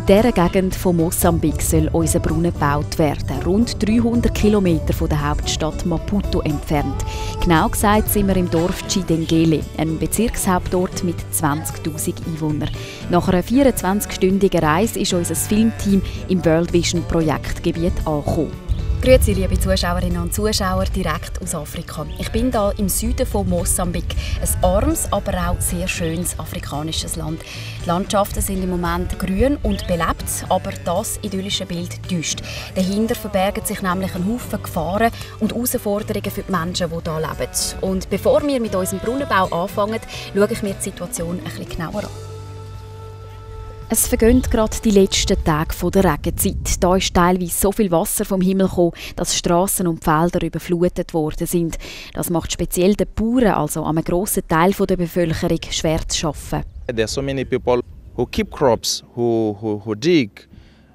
In dieser Gegend von Mosambik soll unser Brunnen gebaut werden, rund 300 Kilometer von der Hauptstadt Maputo entfernt. Genau gesagt sind wir im Dorf Chidengele, einem Bezirkshauptort mit 20'000 Einwohnern. Nach einer 24-stündigen Reise ist unser Filmteam im World Vision Projektgebiet angekommen. Grüezi, liebe Zuschauerinnen und Zuschauer, direkt aus Afrika. Ich bin hier im Süden von Mosambik. Ein armes, aber auch sehr schönes afrikanisches Land. Die Landschaften sind im Moment grün und belebt, aber das idyllische Bild täuscht. Dahinter verbergen sich nämlich ein Haufen Gefahren und Herausforderungen für die Menschen, die hier leben. Und bevor wir mit unserem Brunnenbau anfangen, schaue ich mir die Situation ein bisschen genauer an. Es vergehen gerade die letzten Tage der Regenzeit. Da ist teilweise so viel Wasser vom Himmel gekommen, dass Strassen und Felder überflutet worden sind. Das macht speziell den Bauern, also einem grossen Teil der Bevölkerung, schwer zu arbeiten. There are so many people who keep crops, who dig.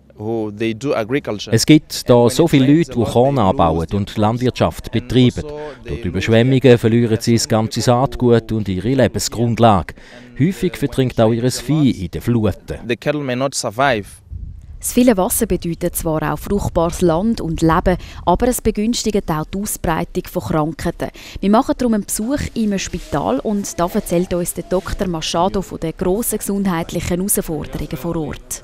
Es gibt hier so viele Leute, die Korn anbauen und Landwirtschaft betreiben. Durch die Überschwemmungen verlieren sie das ganze Saatgut und ihre Lebensgrundlage. Häufig verdrinkt auch ihr Vieh in den Fluten. Das viele Wasser bedeutet zwar auch fruchtbares Land und Leben, aber es begünstigt auch die Ausbreitung von Krankheiten. Wir machen darum einen Besuch in einem Spital und da erzählt uns der Dr. Machado von den grossen gesundheitlichen Herausforderungen vor Ort.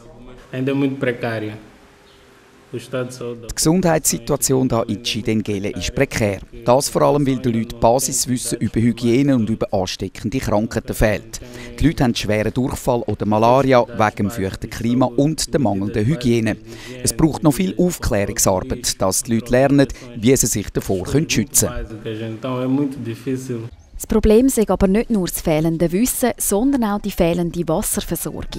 Die Gesundheitssituation hier in Chidengele ist prekär. Das vor allem, weil den Leuten Basiswissen über Hygiene und über ansteckende Krankheiten fehlt. Die Leute haben schweren Durchfall oder Malaria wegen dem feuchten Klima und der mangelnden Hygiene. Es braucht noch viel Aufklärungsarbeit, dass die Leute lernen, wie sie sich davor schützen können. Das Problem ist aber nicht nur das fehlende Wissen, sondern auch die fehlende Wasserversorgung.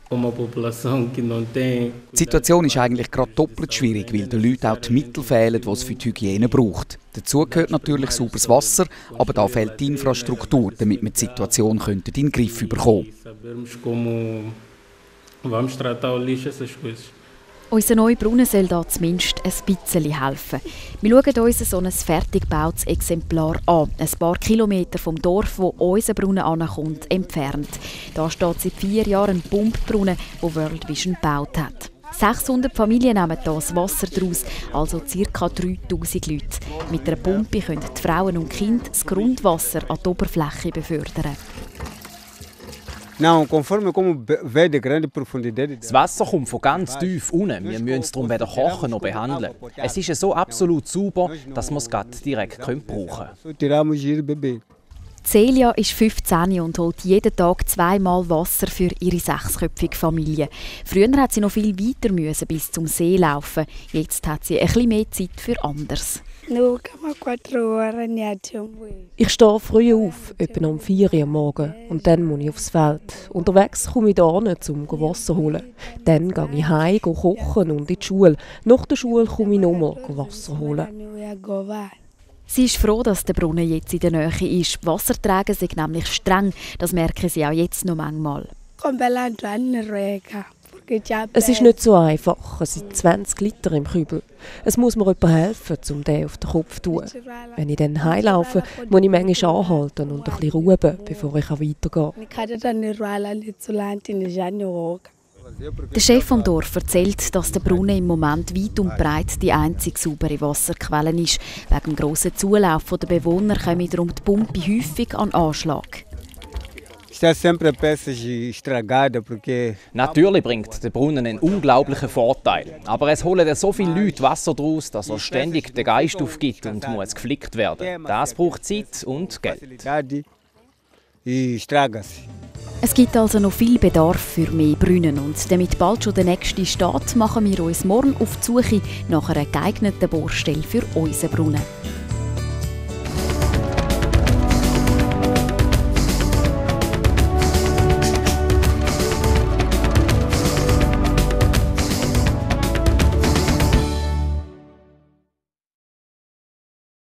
Die Situation ist eigentlich gerade doppelt schwierig, weil den Leuten auch die Mittel fehlen, die es für die Hygiene braucht. Dazu gehört natürlich sauberes Wasser, aber da fehlt die Infrastruktur, damit wir die Situation in den Griff bekommen. Unser neuer Brunnen soll da zumindest ein bisschen helfen. Wir schauen uns so ein fertig gebautes Exemplar an, ein paar Kilometer vom Dorf, wo unser Brunnen ankommt, entfernt. Da steht seit 4 Jahren ein Pumpbrunnen, den World Vision gebaut hat. 600 Familien nehmen hier das Wasser daraus, also ca. 3000 Leute. Mit einer Pumpe können die Frauen und Kinder das Grundwasser an die Oberfläche befördern. Das Wasser kommt von ganz tief unten. Wir müssen es darum weder kochen noch behandeln. Es ist so absolut sauber, dass wir es direkt brauchen können. Celia ist 15 und holt jeden Tag 2-mal Wasser für ihre 6-köpfige Familie. Früher hat sie noch viel weiter müssen bis zum See laufen. Jetzt hat sie ein bisschen mehr Zeit für anderes. Ich stehe früh auf, etwa um 4 Uhr am Morgen, und dann muss ich aufs Feld. Unterwegs komme ich hier hin, um Wasser zu holen. Dann gehe ich heim, kochen und in die Schule. Nach der Schule komme ich nochmal Wasser holen. Sie ist froh, dass der Brunnen jetzt in der Nähe ist. Die Wasserträger sind nämlich streng, das merken sie auch jetzt noch manchmal. Es ist nicht so einfach, es sind 20 Liter im Kübel. Es muss mir jemand helfen, um den auf den Kopf zu tun. Wenn ich dann heimlaufe, muss ich manchmal anhalten und ein bisschen ruhen, bevor ich weitergehe. Der Chef vom Dorf erzählt, dass der Brunnen im Moment weit und breit die einzige saubere Wasserquelle ist. Wegen dem grossen Zulauf der Bewohner kommen darum die Pumpe häufig an Anschlag. Natürlich bringt der Brunnen einen unglaublichen Vorteil. Aber es holen so viele Leute Wasser daraus, dass er ständig den Geist aufgibt und muss geflickt werden. Das braucht Zeit und Geld. Es gibt also noch viel Bedarf für mehr Brunnen. Und damit bald schon der nächste steht, machen wir uns morgen auf die Suche nach einer geeigneten Bohrstelle für unseren Brunnen.